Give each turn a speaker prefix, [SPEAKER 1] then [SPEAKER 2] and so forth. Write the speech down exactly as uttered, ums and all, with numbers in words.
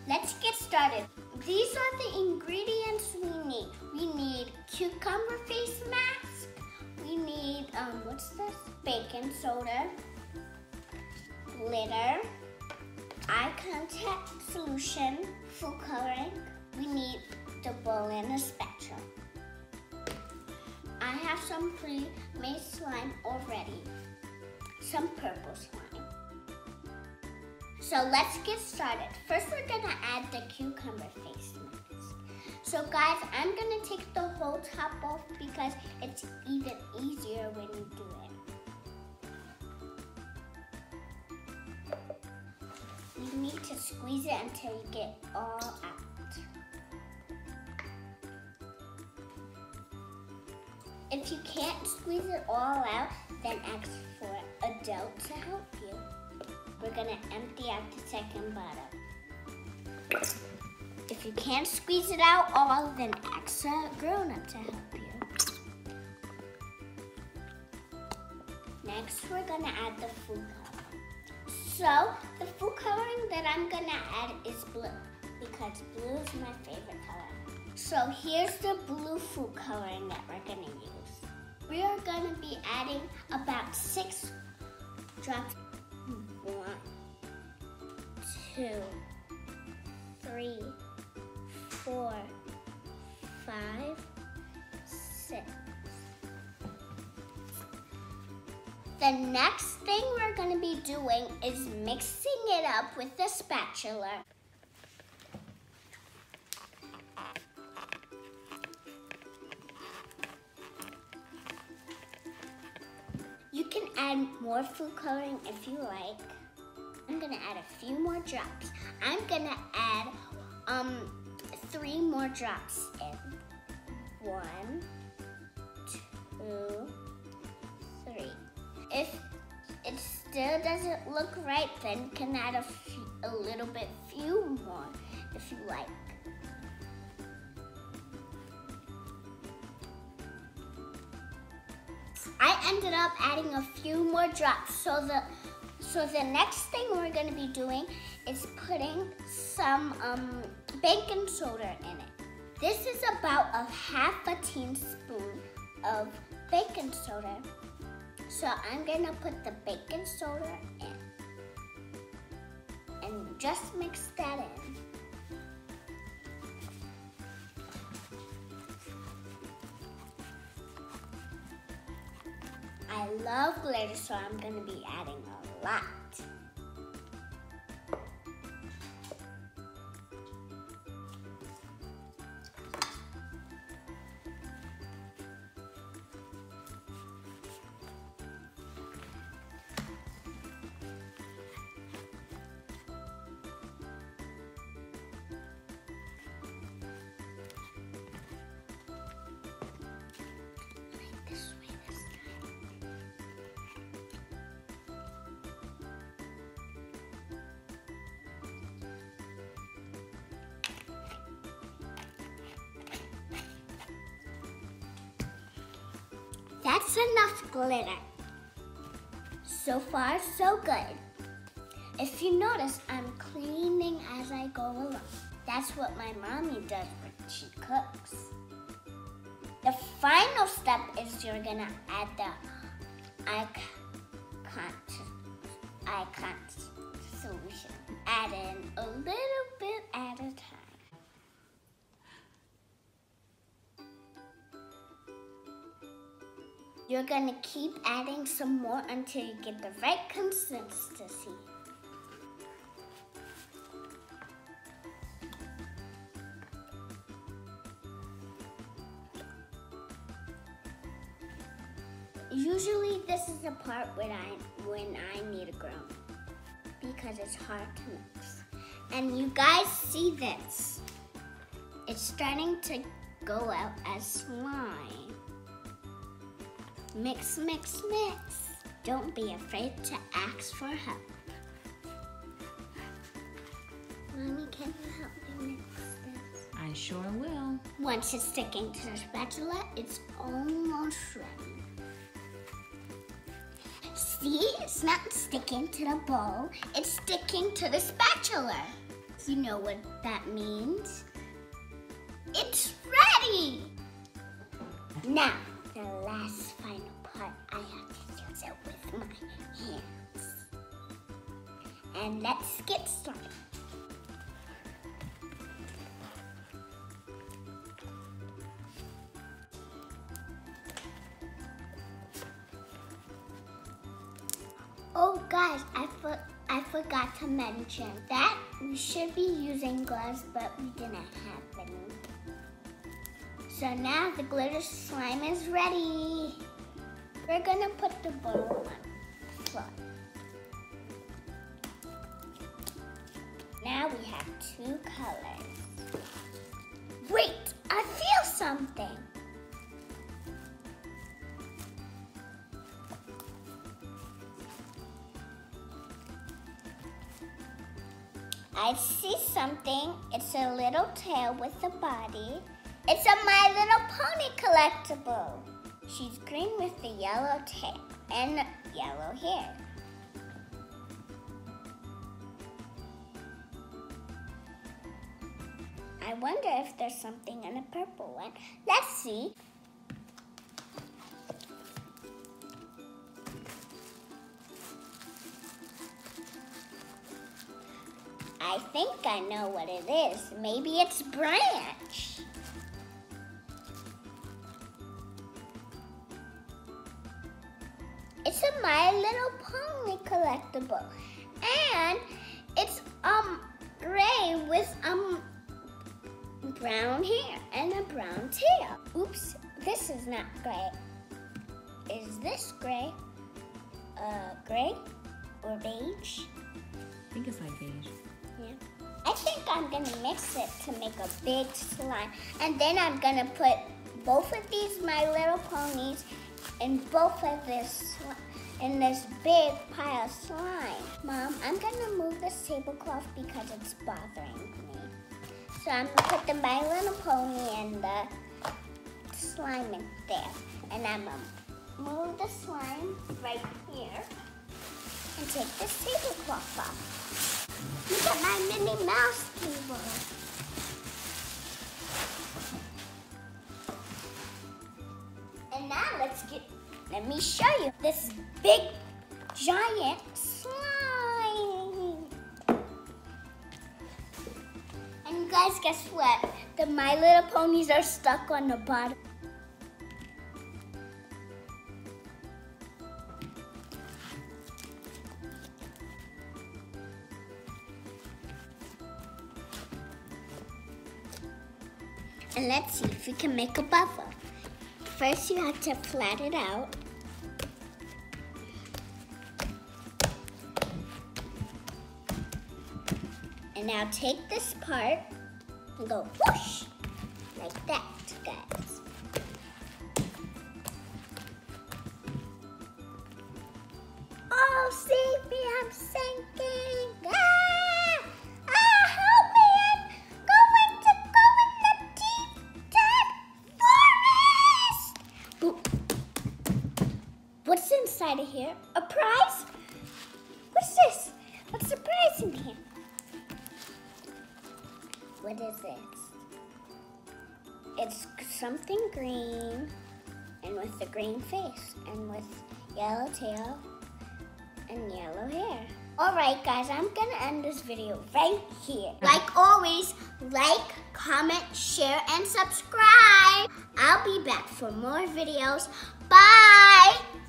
[SPEAKER 1] let's get started. These are the ingredients we need. We need cucumber face mask. We need, um, what's this? Baking soda, glitter, eye contact solution, food coloring. We need the bowl and a spatula. I have some pre-made slime already, some purple slime. So let's get started. First, we're gonna add the cucumber face mask. So guys, I'm gonna take the whole top off because it's even easier when you do it. You need to squeeze it until you get all out. If you can't squeeze it all out, then ask for Adele to help you. We're gonna empty out the second bottle. If you can't squeeze it out all, then ask a grown-up to help you. Next, we're gonna add the food coloring. So, the food coloring that I'm gonna add is blue, because blue is my favorite color. So here's the blue food coloring that we're gonna use. We are gonna be adding about six drops. One, two, three, four, five, six. The next thing we're gonna be doing is mixing it up with the spatula. You can add more food coloring if you like. I'm gonna add a few more drops. I'm gonna add um three more drops in. One, two, three. If it still doesn't look right, then you can add a, few, a little bit few more if you like. I ended up adding a few more drops. So the so the next thing we're gonna be doing is putting some um, baking soda in it. This is about a half a teaspoon of baking soda. So I'm gonna put the baking soda in and just mix that in. I love glitter, so I'm gonna be adding a lot. That's enough glitter. So far, so good. If you notice, I'm cleaning as I go along. That's what my mommy does when she cooks. The final step is you're gonna add the eye contact, eye contact solution. Add in a little bit at a time. You're gonna keep adding some more until you get the right consistency. Usually this is the part when I, when I need a grown because it's hard to mix. And you guys see this. It's starting to go out as slime. Mix, mix, mix. Don't be afraid to ask for help. Mommy, can you help me mix this?
[SPEAKER 2] I sure will.
[SPEAKER 1] Once it's sticking to the spatula, it's almost ready. See, it's not sticking to the bowl, it's sticking to the spatula. You know what that means. It's ready! Now, the last final part, I have to use it with my hands. And let's get started. Oh guys, I, for I forgot to mention that we should be using gloves, but we didn't have any. So now the glitter slime is ready. We're gonna put the bowl on the floor. Now we have two colors. Wait, I feel something. I see something. It's a little tail with a body. It's a My Little Pony collectible. She's green with the yellow tail and yellow hair. I wonder if there's something in a purple one. Let's see. I think I know what it is. Maybe it's Branch. It's a My Little Pony collectible. And it's um gray with um brown hair and a brown tail. Oops, this is not gray. Is this gray? Uh, gray or beige?
[SPEAKER 2] I think it's like beige.
[SPEAKER 1] Yeah. I think I'm gonna mix it to make a big slime. And then I'm gonna put both of these My Little Ponies in both of this in this big pile of slime. Mom, I'm gonna move this tablecloth because it's bothering me. So I'm gonna put the My Little Pony and the slime in there. And I'm gonna move the slime right here and take this tablecloth off. Look at my Minnie Mouse table. And now let's get, let me show you this big, giant slime. And you guys, guess what? The My Little Ponies are stuck on the bottom. And let's see if we can make a bubble. First, you have to flat it out. And now take this part and go whoosh, like that, guys. Oh, save me, I'm sinking. Ah! Ah, help me, I'm going to go in the deep, dark forest. What's inside of here? A prize? What's this? What's the prize in here? What is this? It's something green and with a green face and with yellow tail and yellow hair. All right, guys, I'm gonna end this video right here. Like always, like, comment, share, and subscribe. I'll be back for more videos. Bye.